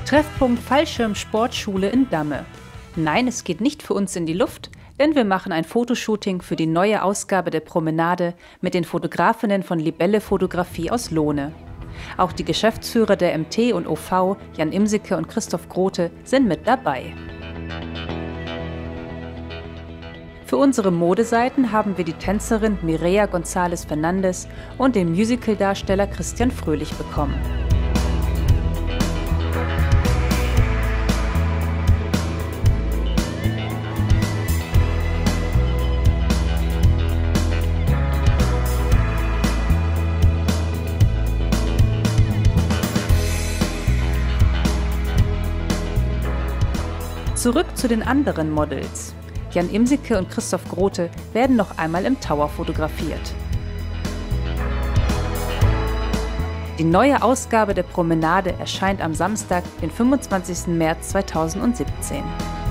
Treffpunkt Fallschirmsportschule in Damme. Nein, es geht nicht für uns in die Luft, denn wir machen ein Fotoshooting für die neue Ausgabe der Promenade mit den Fotografinnen von Libelle Fotografie aus Lohne. Auch die Geschäftsführer der MT und OV, Jan Imseke und Christoph Grote, sind mit dabei. Für unsere Modeseiten haben wir die Tänzerin Mireia González Fernández und den Musicaldarsteller Christian Fröhlich bekommen. Zurück zu den anderen Models. Jan Imseke und Christoph Grote werden noch einmal im Tower fotografiert. Die neue Ausgabe der Promenade erscheint am Samstag, den 25. März 2017.